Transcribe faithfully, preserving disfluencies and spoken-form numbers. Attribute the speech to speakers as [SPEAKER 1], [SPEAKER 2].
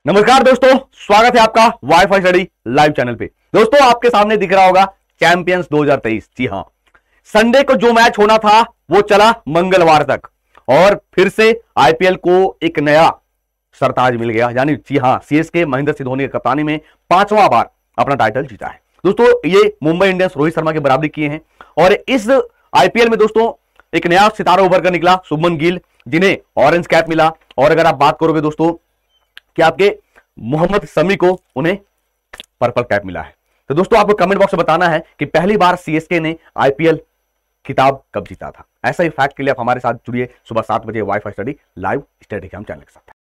[SPEAKER 1] नमस्कार दोस्तों, स्वागत है आपका वाईफाई स्टडी लाइव चैनल पे। दोस्तों आपके सामने दिख रहा होगा चैंपियंस दो हज़ार तेईस। जी हां, संडे को जो मैच होना था वो चला मंगलवार तक और फिर से आईपीएल को एक नया सरताज मिल गया। यानी जी हां, सीएसके महेंद्र सिंह धोनी की कप्तानी में पांचवा बार अपना टाइटल जीता है। दोस्तों ये मुंबई इंडियंस रोहित शर्मा की बराबरी किए हैं और इस आईपीएल में दोस्तों एक नया सितारा उभर कर निकला, शुभमन गिल, जिन्हें ऑरेंज कैप मिला। और अगर आप बात करोगे दोस्तों कि आपके मोहम्मद शमी को उन्हें पर्पल कैप मिला है। तो दोस्तों आपको कमेंट बॉक्स में बताना है कि पहली बार सीएसके ने आईपीएल खिताब कब जीता था। ऐसा ही फैक्ट के लिए आप हमारे साथ जुड़िए सुबह सात बजे WiFi study live study channel के साथ।